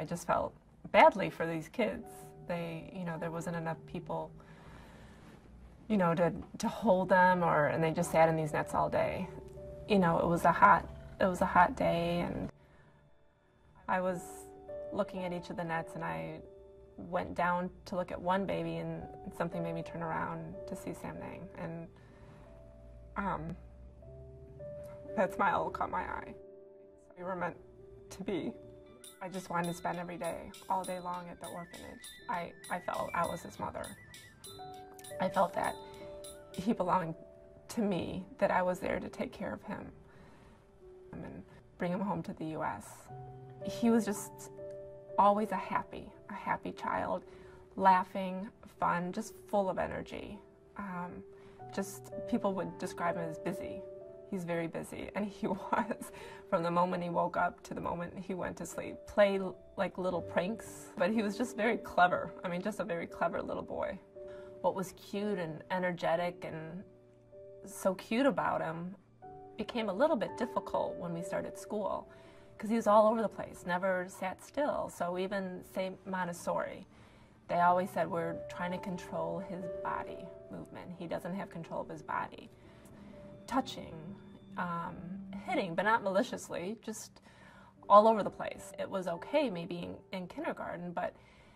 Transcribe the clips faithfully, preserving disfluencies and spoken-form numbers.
I just felt badly for these kids. They, you know, there wasn't enough people, you know, to, to hold them, or, and they just sat in these nets all day. You know, it was a hot, it was a hot day, and I was looking at each of the nets, and I went down to look at one baby, and something made me turn around to see Sam Nang, and um, that smile caught my eye. We were meant to be. I just wanted to spend every day, all day long at the orphanage. I, I felt I was his mother. I felt that he belonged to me, that I was there to take care of him and bring him home to the U S He was just always a happy, a happy child, laughing, fun, just full of energy. Um, just, people would describe him as busy. He's very busy, and he was, from the moment he woke up to the moment he went to sleep. Play like little pranks, but he was just very clever. I mean, just a very clever little boy. What was cute and energetic and so cute about him became a little bit difficult when we started school, because he was all over the place, never sat still. So even, say, Montessori, they always said we're trying to control his body movement. He doesn't have control of his body. Touching, um, hitting, but not maliciously, just all over the place. It was okay maybe in, in kindergarten, but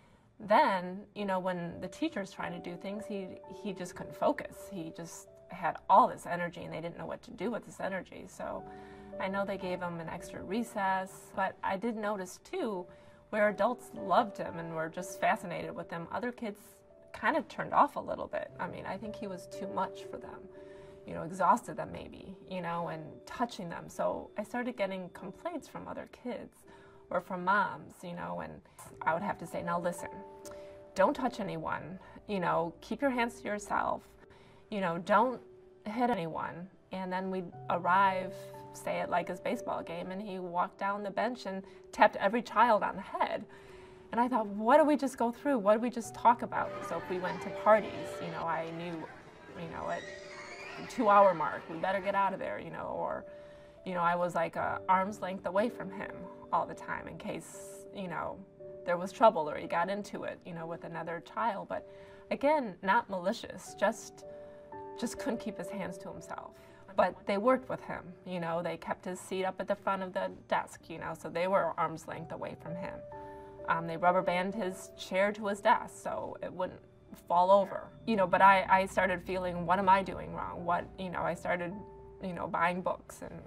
then, you know, when the teacher's trying to do things, he, he just couldn't focus. He just had all this energy, and they didn't know what to do with this energy. So I know they gave him an extra recess, but I did notice too, where adults loved him and were just fascinated with him, other kids kind of turned off a little bit. I mean, I think he was too much for them. You know, exhausted them maybe, you know, and touching them. So I started getting complaints from other kids or from moms, you know, and I would have to say, now listen, don't touch anyone, you know, keep your hands to yourself, you know, don't hit anyone. And then we'd arrive, say at like his baseball game, and he walked down the bench and tapped every child on the head. And I thought, what did we just go through? What did we just talk about? So if we went to parties, you know, I knew, you know, at two hour mark, we better get out of there, you know, or, you know, I was like a arm's length away from him all the time in case, you know, there was trouble or he got into it, you know, with another child. But again, not malicious, just, just couldn't keep his hands to himself. But they worked with him, you know, they kept his seat up at the front of the desk, you know, so they were arm's length away from him. Um, they rubber banded his chair to his desk so it wouldn't fall over, you know, but I, I started feeling, what am I doing wrong? What, you know, I started, you know, buying books and,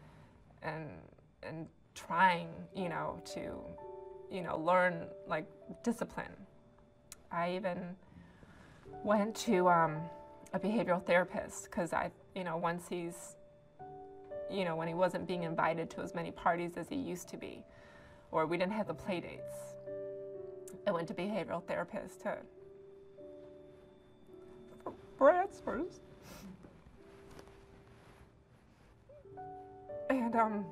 and, and trying, you know, to, you know, learn, like, discipline. I even went to um, a behavioral therapist, because I, you know, once he's, you know, when he wasn't being invited to as many parties as he used to be, or we didn't have the play dates, I went to behavioral therapist to for answers. And um,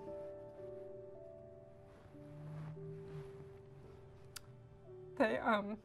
they um,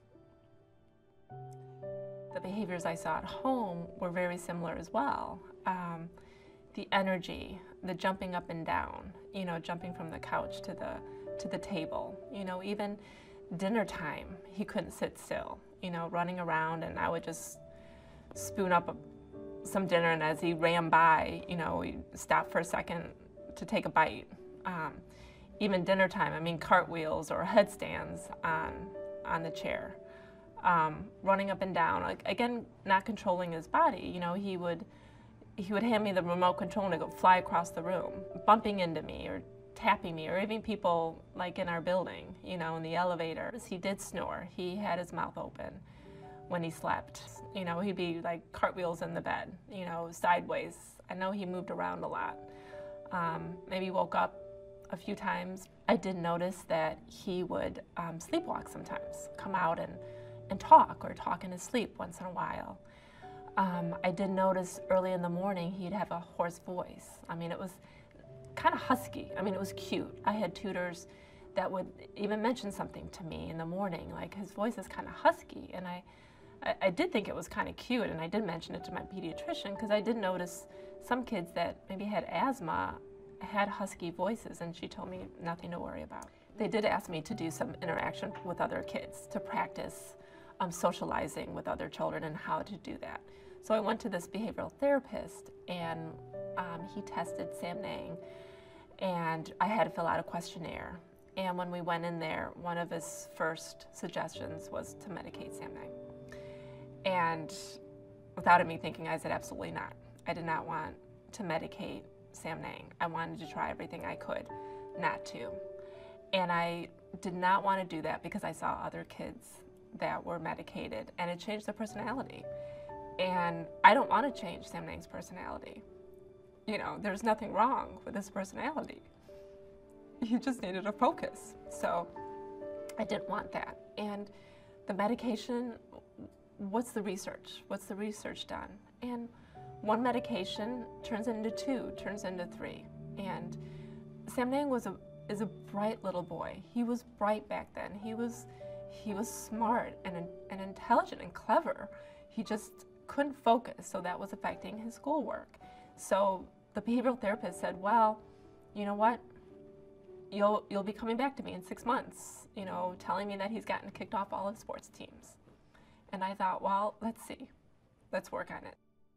the behaviors I saw at home were very similar as well. Um, the energy, the jumping up and down, you know, jumping from the couch to the to the table, you know, even dinner time, he couldn't sit still, you know, running around, and I would just spoon up a, some dinner, and as he ran by, you know, he'd stop for a second to take a bite. Um, even dinner time, I mean, cartwheels or headstands on, on the chair. Um, running up and down, like, again, not controlling his body, you know, he would, he would hand me the remote control and I'd go fly across the room, bumping into me or tapping me, or even people like in our building, you know, in the elevator. He did snore. He had his mouth open when he slept. You know, he'd be like cartwheels in the bed, you know, sideways. I know he moved around a lot. Um, maybe woke up a few times. I did notice that he would um, sleepwalk sometimes, come out and, and talk, or talk in his sleep once in a while. Um, I did notice early in the morning he'd have a hoarse voice. I mean, it was kind of husky. I mean, it was cute. I had tutors that would even mention something to me in the morning, like his voice is kind of husky, and I, I, I did think it was kind of cute, and I did mention it to my pediatrician, because I did notice some kids that maybe had asthma had husky voices, and she told me nothing to worry about. They did ask me to do some interaction with other kids, to practice um, socializing with other children and how to do that. So I went to this behavioral therapist, and um, he tested Sam Nang, and I had to fill out a questionnaire. And when we went in there, one of his first suggestions was to medicate Sam Nang. And without me thinking, I said absolutely not. I did not want to medicate Sam Nang. I wanted to try everything I could not to. And I did not want to do that because I saw other kids that were medicated, and it changed their personality. And I don't want to change Sam Nang's personality. You know, there's nothing wrong with his personality. He just needed a focus. So I didn't want that. And the medication, what's the research? What's the research done? And one medication turns into two, turns into three. And Sam Nang was a is a bright little boy. He was bright back then. He was he was smart and and intelligent and clever. He just couldn't focus, so that was affecting his schoolwork. So the behavioral therapist said, well, you know what? You'll you'll be coming back to me in six months, you know, telling me that he's gotten kicked off all of sports teams. And I thought, well, let's see. Let's work on it.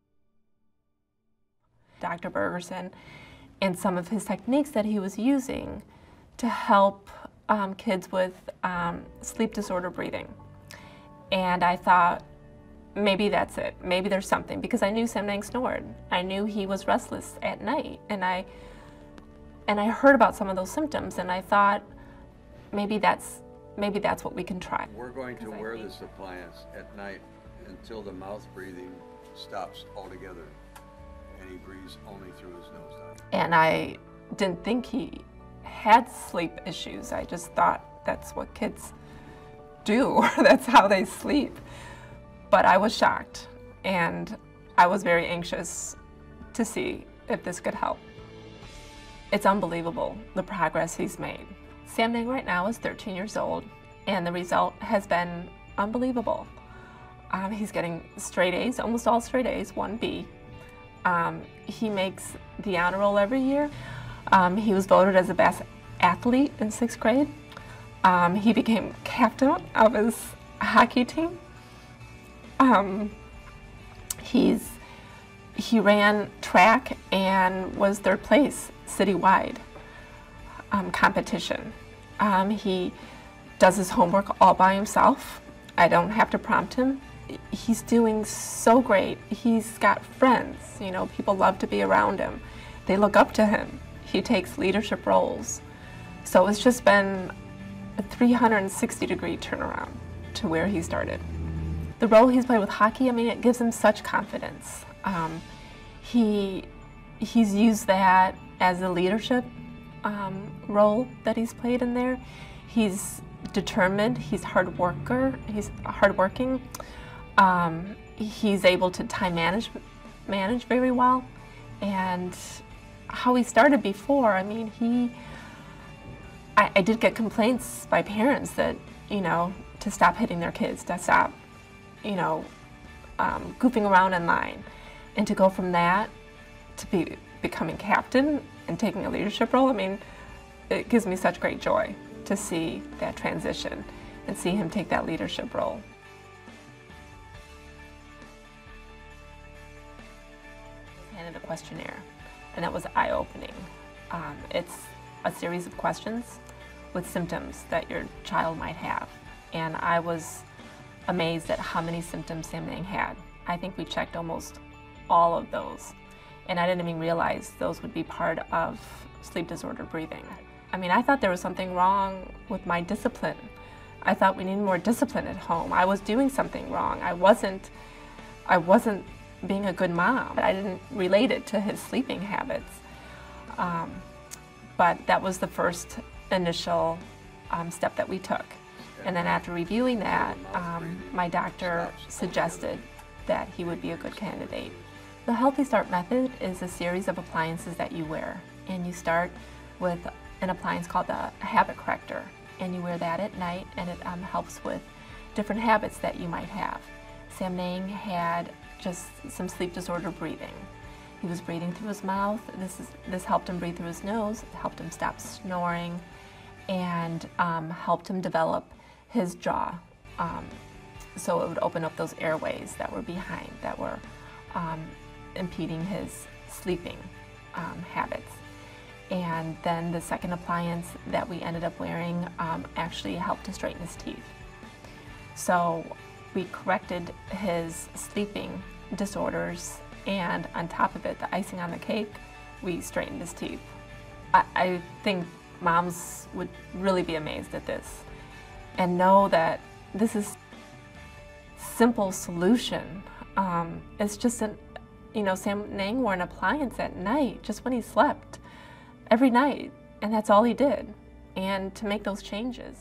Doctor Bergerson and some of his techniques that he was using to help um, kids with um, sleep disorder breathing. And I thought, maybe that's it. Maybe there's something, because I knew Sam Nang snored. I knew he was restless at night, and I and I heard about some of those symptoms, and I thought, maybe that's maybe that's what we can try. We're going to wear this appliance at night until the mouth breathing stops altogether, and he breathes only through his nose. And I didn't think he had sleep issues. I just thought that's what kids do. That's how they sleep. But I was shocked, and I was very anxious to see if this could help. It's unbelievable, the progress he's made. Sam Nang right now is thirteen years old, and the result has been unbelievable. Um, he's getting straight A's, almost all straight A's, one B. Um, he makes the honor roll every year. Um, he was voted as the best athlete in sixth grade. Um, he became captain of his hockey team. Um, he's, he ran track and was third place citywide um, competition. Um, he does his homework all by himself. I don't have to prompt him. He's doing so great. He's got friends, you know, people love to be around him. They look up to him. He takes leadership roles. So it's just been a three hundred sixty degree turnaround to where he started. The role he's played with hockey, I mean, it gives him such confidence. Um, he, he's used that as a leadership um, role that he's played in there. He's determined, he's hard worker, he's hardworking. Um, he's able to time manage, manage very well. And how he started before, I mean, he, I, I did get complaints by parents that, you know, to stop hitting their kids, to stop, you know, um, goofing around in line. And to go from that to be becoming captain and taking a leadership role, I mean, it gives me such great joy to see that transition and see him take that leadership role. I was handed a questionnaire, and that was eye-opening. Um, it's a series of questions with symptoms that your child might have, and I was amazed at how many symptoms Sam Nang had. I think we checked almost all of those, and I didn't even realize those would be part of sleep disorder breathing. I mean, I thought there was something wrong with my discipline. I thought we needed more discipline at home. I was doing something wrong. I wasn't, I wasn't being a good mom. I didn't relate it to his sleeping habits. Um, but that was the first initial um, step that we took. And then after reviewing that, um, my doctor suggested that he would be a good candidate. The Healthy Start method is a series of appliances that you wear. And you start with an appliance called the habit corrector, and you wear that at night, and it um, helps with different habits that you might have. Sam Nang had just some sleep disorder breathing. He was breathing through his mouth. This is this helped him breathe through his nose. It helped him stop snoring, and um, helped him develop his jaw. Um, so it would open up those airways that were behind, that were um, impeding his sleeping um, habits. And then the second appliance that we ended up wearing um, actually helped to straighten his teeth. So we corrected his sleeping disorders, and on top of it, the icing on the cake, we straightened his teeth. I, I think moms would really be amazed at this and know that this is simple solution. Um, it's just an, you know, Sam Nang wore an appliance at night just when he slept, every night, and that's all he did. And to make those changes.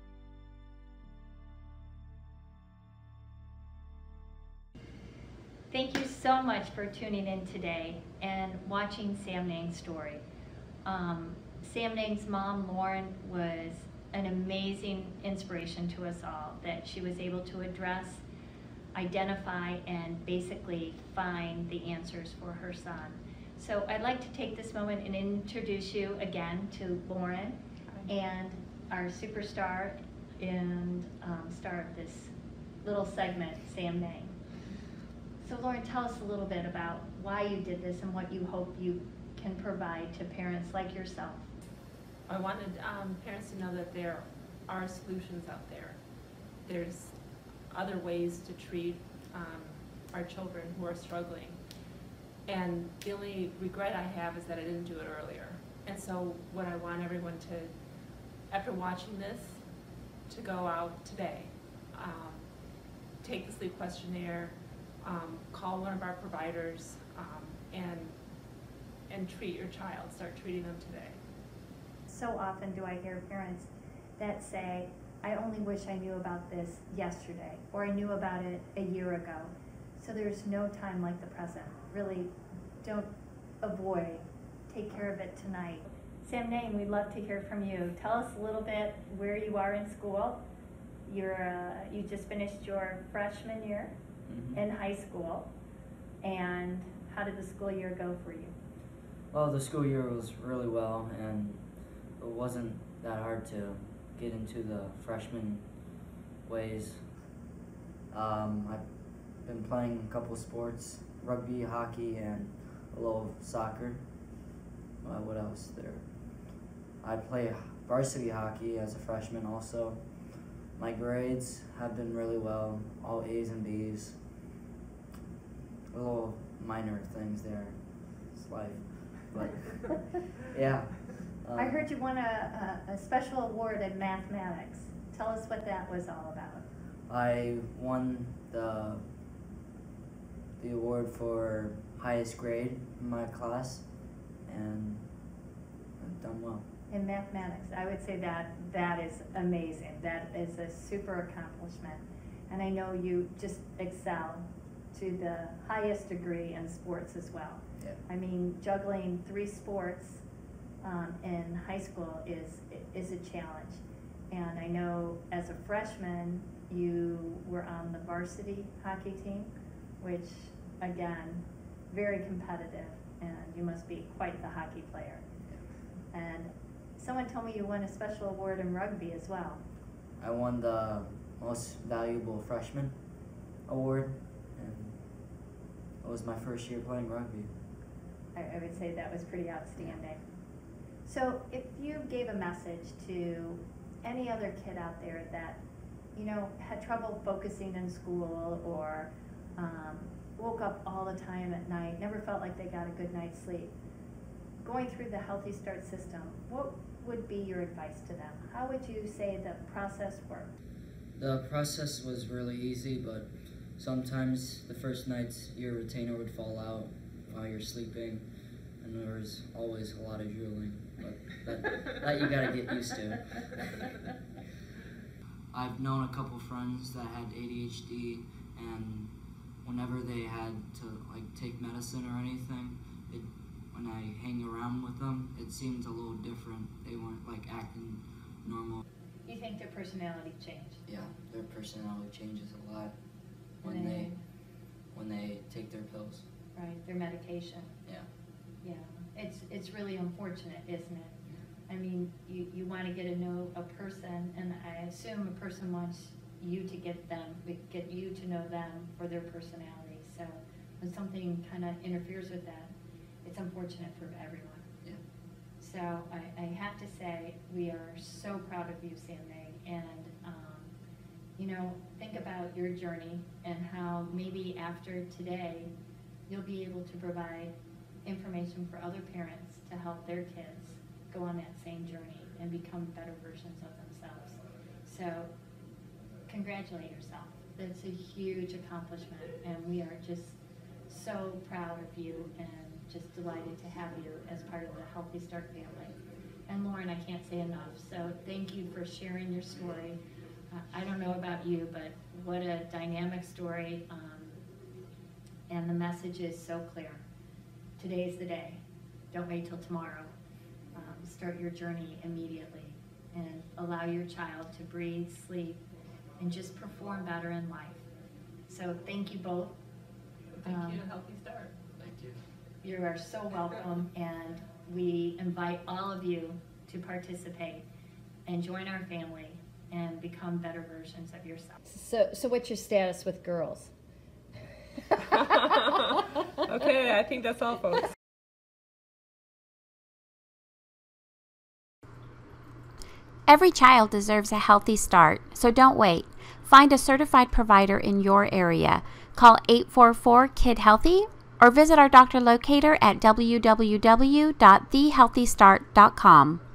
Thank you so much for tuning in today and watching Sam Nang's story. Um, Sam Nang's mom, Lauren, was an amazing inspiration to us all, that she was able to address, identify, and basically find the answers for her son. So I'd like to take this moment and introduce you again to Lauren and our superstar and um, star of this little segment, Sam Nang. So Lauren, tell us a little bit about why you did this and what you hope you can provide to parents like yourself. I wanted um, parents to know that there are solutions out there. There's other ways to treat um, our children who are struggling. And the only regret I have is that I didn't do it earlier. And so what I want everyone to, after watching this, to go out today, um, take the sleep questionnaire, um, call one of our providers, um, and, and treat your child, start treating them today. So often do I hear parents that say, I only wish I knew about this yesterday, or I knew about it a year ago. So there's no time like the present. Really, don't avoid, take care of it tonight. Sam Nang, we'd love to hear from you. Tell us a little bit where you are in school. You're, uh, you just finished your freshman year mm-hmm. in high school, and how did the school year go for you? Well, the school year was really well, and it wasn't that hard to get into the freshman ways. Um, I've been playing a couple sports, rugby, hockey, and a little soccer. Uh, what else there? I play varsity hockey as a freshman also. My grades have been really well, all A's and B's. Little minor things there, it's life, but yeah. Um, I heard you won a, a, a special award in mathematics. Tell us what that was all about. I won the the award for highest grade in my class, and I've done well. In mathematics, I would say that that is amazing. That is a super accomplishment. And I know you just excel to the highest degree in sports as well. Yeah. I mean, juggling three sports um, in high school is is a challenge. And I know as a freshman, you were on the varsity hockey team, which again, very competitive, and you must be quite the hockey player. And someone told me you won a special award in rugby as well. I won the most valuable freshman award, and it was my first year playing rugby. I, I would say that was pretty outstanding. So if you gave a message to any other kid out there that, you know, had trouble focusing in school, or um, woke up all the time at night, never felt like they got a good night's sleep, going through the Healthy Start system, what would be your advice to them? How would you say the process worked? The process was really easy, but sometimes the first nights your retainer would fall out while you're sleeping, and there was always a lot of drooling, but that, that you gotta get used to. I've known a couple friends that had A D H D, and whenever they had to like take medicine or anything, it, when I hang around with them, it seemed a little different. They weren't like acting normal. You think their personality changed? Yeah, their personality changes a lot when they when they take their pills. Right, their medication. Yeah. Yeah, it's it's really unfortunate, isn't it? I mean, you, you want to get to know a person, and I assume a person wants you to get them, get you to know them for their personality. So when something kind of interferes with that, it's unfortunate for everyone. Yeah. So I, I have to say, we are so proud of you, Sam May, and um, you know, think about your journey and how maybe after today, you'll be able to provide information for other parents to help their kids go on that same journey and become better versions of themselves. So congratulate yourself. That's a huge accomplishment, and we are just so proud of you and just delighted to have you as part of the Healthy Start family. And Lauren, I can't say enough, so thank you for sharing your story. Uh, I don't know about you, but what a dynamic story, um, and the message is so clear. Today's the day. Don't wait till tomorrow. Um, start your journey immediately and allow your child to breathe, sleep, and just perform better in life. So thank you both. Thank Um, you to Healthy Start. Thank you. You are so welcome, and we invite all of you to participate and join our family and become better versions of yourself. So, so what's your status with girls? Okay, I think that's all, folks. Every child deserves a healthy start, so don't wait. Find a certified provider in your area. Call eight four four, KID HEALTHY or visit our doctor locator at w w w dot the healthy start dot com.